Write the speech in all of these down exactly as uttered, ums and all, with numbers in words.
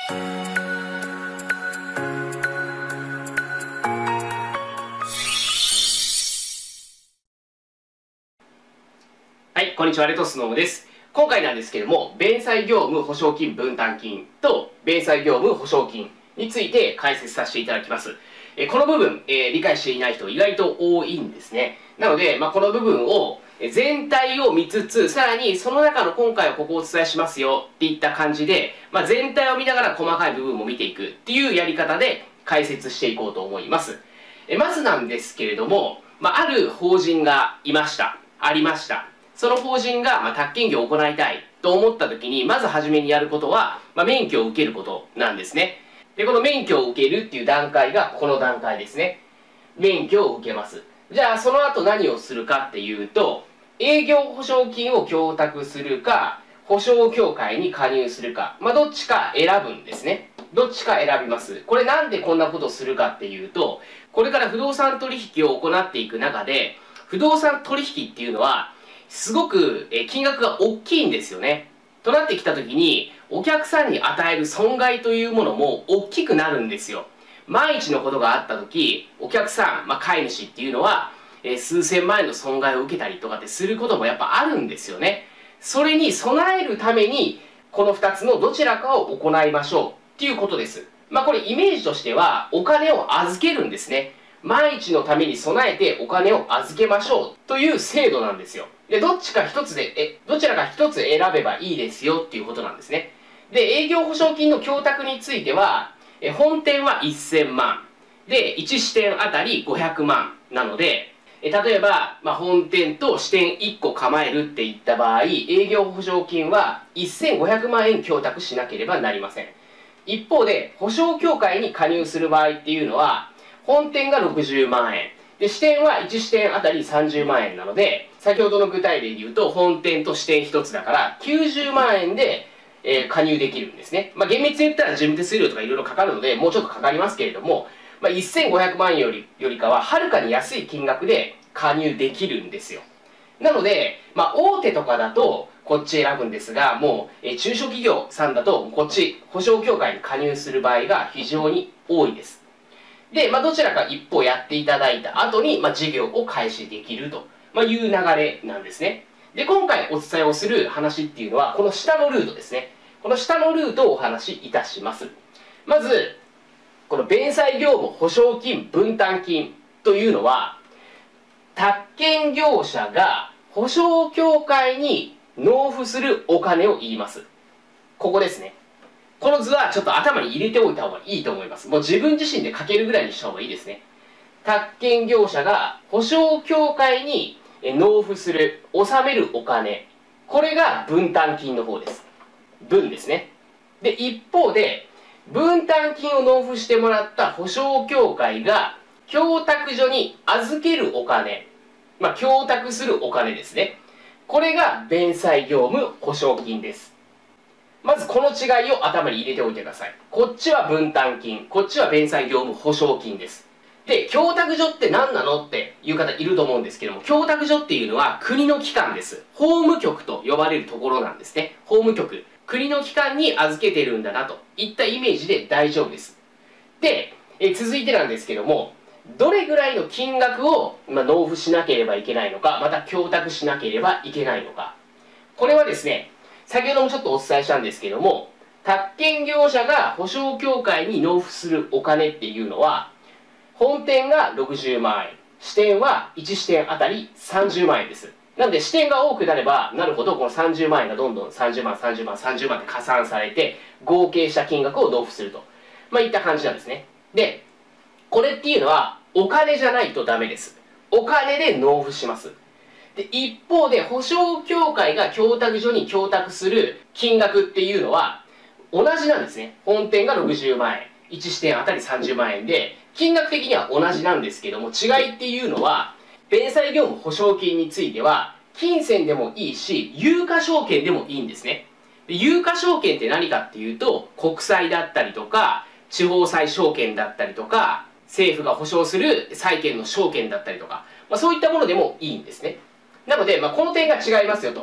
はい、こんにちは、レトスノームです。今回なんですけども、弁済業務保証金分担金と弁済業務保証金について解説させていただきます。えこの部分、えー、理解していない人意外と多いんですね。なので、まあ、この部分を全体を見つつ、さらにその中の今回はここをお伝えしますよっていった感じで、まあ、全体を見ながら細かい部分も見ていくっていうやり方で解説していこうと思います。えまずなんですけれども、まあ、ある法人がいました。ありました。その法人が、まあ、宅建業を行いたいと思った時に、まず初めにやることは、まあ、免許を受けることなんですね。で、この免許を受けるっていう段階がこの段階ですね。免許を受けます。じゃあ、その後何をするかっていうと、営業保証金を供託するか、保証協会に加入するか、まあ、どっちか選ぶんですね。どっちか選びます。これなんでこんなことをするかっていうと、これから不動産取引を行っていく中で、不動産取引っていうのは、すごく金額が大きいんですよね。となってきたときに、お客さんに与える損害というものも大きくなるんですよ。万一のことがあったとき、お客さん、まあ、買い主っていうのは、えー、数千万円の損害を受けたりとかってすることもやっぱあるんですよね。それに備えるために、このふたつのどちらかを行いましょうっていうことです。まあこれイメージとしては、お金を預けるんですね。万一のために備えてお金を預けましょうという制度なんですよ。で、どっちか一つで、え、どちらか一つ選べばいいですよっていうことなんですね。で、営業保証金の供託については、え本店はせんまん。で、いち支店あたりごひゃくまんなので、え例えば、まあ、本店と支店いっこ構えるっていった場合、営業保証金はせんごひゃくまんえん供託しなければなりません。一方で、保証協会に加入する場合っていうのは、本店がろくじゅうまんえん。で、支店はいち支店あたりさんじゅうまんえんなので、先ほどの具体例で言うと、本店と支店ひとつだから、きゅうじゅうまんえんで、えー、加入できるんですね。まあ、厳密に言ったら事務手数料とかいろいろかかるので、もうちょっとかかりますけれども、まあ、せんごひゃくまんえんよりよりかは、はるかに安い金額で加入できるんですよ。なので、まあ、大手とかだと、こっち選ぶんですが、もう、えー、中小企業さんだと、こっち、保証協会に加入する場合が非常に多いです。で、まあ、どちらか一歩やっていただいた後に、まあ、事業を開始できると、まあ、いう流れなんですね。で、今回お伝えをする話っていうのは、この下のルートですね。この下のルートをお話しいたします。まず、この弁済業務保証金分担金というのは、宅建業者が保証協会に納付するお金を言います。ここですね。この図はちょっと頭に入れておいた方がいいと思います。もう自分自身で書けるぐらいにした方がいいですね。宅建業者が保証協会に納付する、納めるお金。これが分担金の方です。分ですね。で、一方で、分担金を納付してもらった保証協会が、供託所に預けるお金。まあ、供託するお金ですね。これが弁済業務保証金です。まずこの違いを頭に入れておいてください。こっちは分担金、こっちは弁済業務保証金です。で、供託所って何なのっていう方いると思うんですけども、供託所っていうのは国の機関です。法務局と呼ばれるところなんですね。法務局。国の機関に預けてるんだなといったイメージで大丈夫です。で、え続いてなんですけども、どれぐらいの金額を、まあ、納付しなければいけないのか、また供託しなければいけないのか。これはですね、先ほどもちょっとお伝えしたんですけども、宅建業者が保証協会に納付するお金っていうのは、本店がろくじゅうまんえん、支店はいち支店あたりさんじゅうまんえんです。なので支店が多くなればなるほど、このさんじゅうまんえんがどんどんさんじゅうまん、さんじゅうまん、さんじゅうまんって加算されて、合計した金額を納付すると。まあ、いった感じなんですね。で、これっていうのは、お金じゃないとダメです。お金で納付します。で、一方で、保証協会が供託所に供託する金額っていうのは、同じなんですね。本店がろくじゅうまんえん、いち支店あたりさんじゅうまんえんで、金額的には同じなんですけども、違いっていうのは、弁済業務保証金については、金銭でもいいし、有価証券でもいいんですね。で有価証券って何かっていうと、国債だったりとか、地方債証券だったりとか、政府が保証する債券の証券だったりとか、まあ、そういったものでもいいんですね。なので、まあ、この点が違いますよと。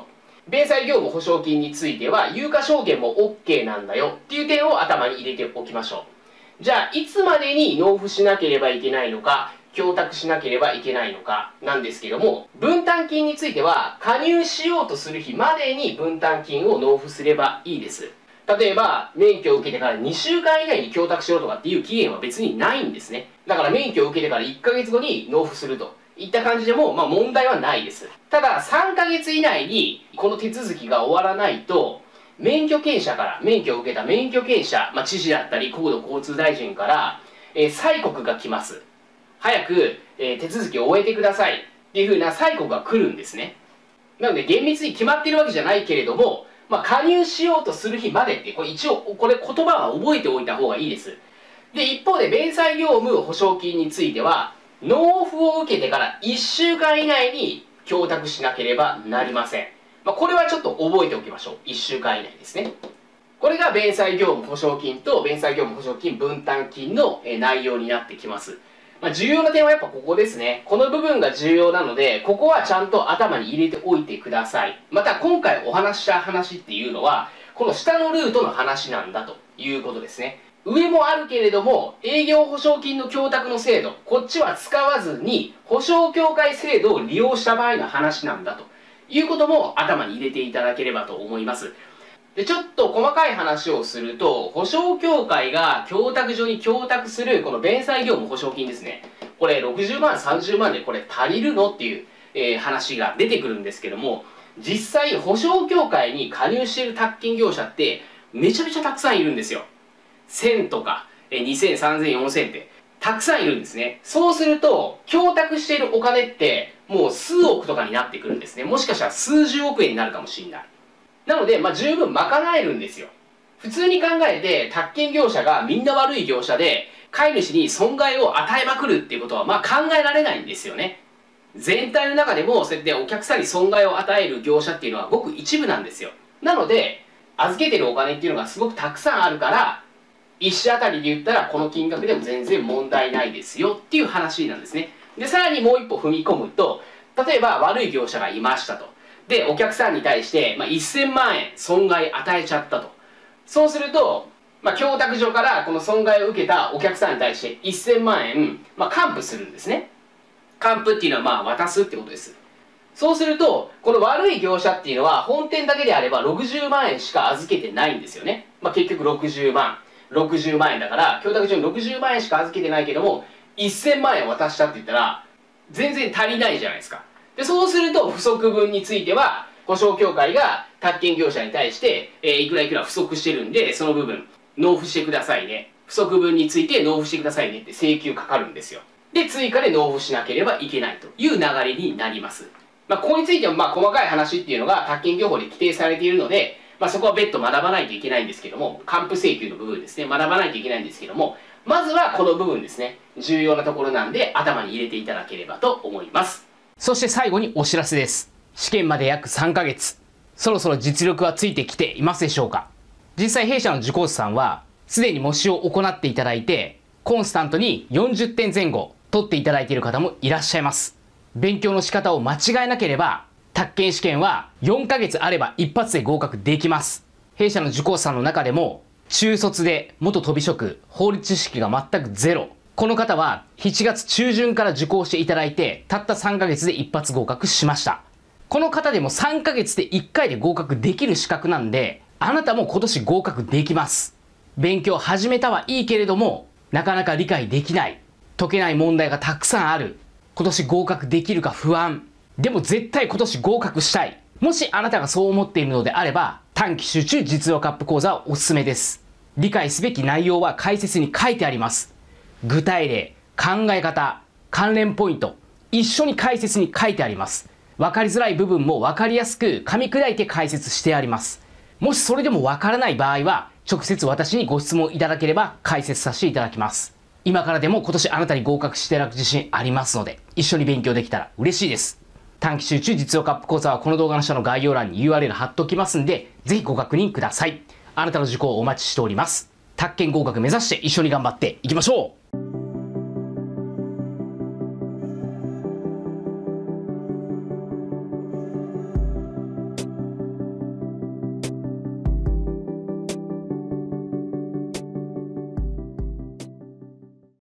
弁済業務保証金については有価証券も OK なんだよっていう点を頭に入れておきましょう。じゃあいつまでに納付しなければいけないのか、供託しなければいけないのかなんですけども、分担金については加入しようとする日までに分担金を納付すればいいです。例えば免許を受けてからにしゅうかん以内に供託しろとかっていう期限は別にないんですね。だから免許を受けてからいっかげつごに納付するといった感じでも、まあ、問題はないです。たださんかげつ以内にこの手続きが終わらないと、免許権者から免許を受けた免許権者、まあ、知事だったり国土交通大臣から、えー、催告が来ます。早く、えー、手続きを終えてくださいっていうふうな催告が来るんですね。なので厳密に決まってるわけじゃないけれども、まあ、加入しようとする日までって、これ一応これ言葉は覚えておいた方がいいです。で一方で弁済業務保証金については納付を受けてからいっしゅうかん以内に供託しなければなりません。まあ、これはちょっと覚えておきましょう。いっしゅうかん以内ですね。これが弁済業務保証金と弁済業務保証金分担金の内容になってきます。まあ、重要な点はやっぱここですね。この部分が重要なので、ここはちゃんと頭に入れておいてください。また今回お話しした話っていうのは、この下のルートの話なんだということですね。上もあるけれども、営業保証金の供託の制度、こっちは使わずに、保証協会制度を利用した場合の話なんだということも頭に入れていただければと思います。で、ちょっと細かい話をすると、保証協会が供託所に供託するこの弁済業務保証金ですね。これろくじゅうまん、さんじゅうまんでこれ足りるのっていう、えー、話が出てくるんですけども、実際保証協会に加入している宅建業者ってめちゃめちゃたくさんいるんですよ。せんとかにせん、さんぜん、よんせんってたくさんいるんですね。そうすると供託しているお金ってもう数億とかになってくるんですね。もしかしたら数十億円になるかもしれない。なので、まあ、十分賄えるんですよ。普通に考えて宅建業者がみんな悪い業者で飼い主に損害を与えまくるっていうことはまあ考えられないんですよね。全体の中でもそうやってお客さんに損害を与える業者っていうのはごく一部なんですよ。なので預けてるお金っていうのがすごくたくさんあるから、一社あたりで言ったらこの金額でも全然問題ないですよっていう話なんですね。でさらにもう一歩踏み込むと、例えば悪い業者がいましたと。でお客さんに対して、まあ、せんまんえん損害与えちゃったと。そうすると、まあ、供託所からこの損害を受けたお客さんに対してせんまんえん、まあ、還付するんですね。還付っていうのはまあ渡すってことです。そうするとこの悪い業者っていうのは本店だけであればろくじゅうまんえんしか預けてないんですよね。まあ、結局ろくじゅうまんろくじゅうまんえんだから供託所にろくじゅうまんえんしか預けてないけどもせんまんえん渡したって言ったら全然足りないじゃないですか。でそうすると不足分については保証協会が宅建業者に対して、えー、いくらいくら不足してるんでその部分納付してくださいね、不足分について納付してくださいねって請求かかるんですよ。で追加で納付しなければいけないという流れになります。まあ、ここについてもまあ細かい話っていうのが宅建業法で規定されているので、まあ、そこは別途学ばないといけないんですけども、還付請求の部分ですね、学ばないといけないんですけども、まずはこの部分ですね、重要なところなんで頭に入れていただければと思います。そして最後にお知らせです。試験まで約さんかげつ。そろそろ実力はついてきていますでしょうか。実際弊社の受講師さんは、すでに模試を行っていただいて、コンスタントによんじゅってんぜん後取っていただいている方もいらっしゃいます。勉強の仕方を間違えなければ、宅建試験はよんかげつあれば一発で合格できます。弊社の受講師さんの中でも、中卒で元飛び職、法律知識が全くゼロ。この方はしちがつちゅうじゅんから受講していただいて、たったさんかげつで一発合格しました。この方でもさんかげつでいっかいで合格できる資格なんで、あなたも今年合格できます。勉強始めたはいいけれども、なかなか理解できない。解けない問題がたくさんある。今年合格できるか不安。でも絶対今年合格したい。もしあなたがそう思っているのであれば、短期集中実用アップ講座はおすすめです。理解すべき内容は解説に書いてあります。具体例、考え方、関連ポイント、一緒に解説に書いてあります。分かりづらい部分も分かりやすく噛み砕いて解説してあります。もしそれでも分からない場合は、直接私にご質問いただければ解説させていただきます。今からでも今年あなたに合格していただく自信ありますので、一緒に勉強できたら嬉しいです。短期集中実用アップ講座はこの動画の下の概要欄に ユーアールエル 貼っておきますんで、ぜひご確認ください。あなたの受講をお待ちしております。宅建合格目指して一緒に頑張っていきましょう。